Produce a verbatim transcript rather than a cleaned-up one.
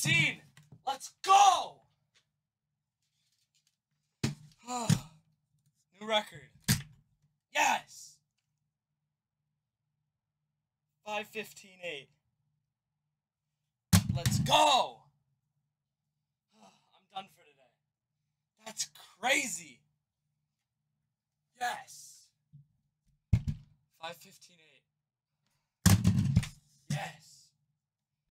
fifteen. Let's go. New record. Yes. five fifteen eight. Let's go. I'm done for today. That's crazy. Yes. five fifteen eight. Yes.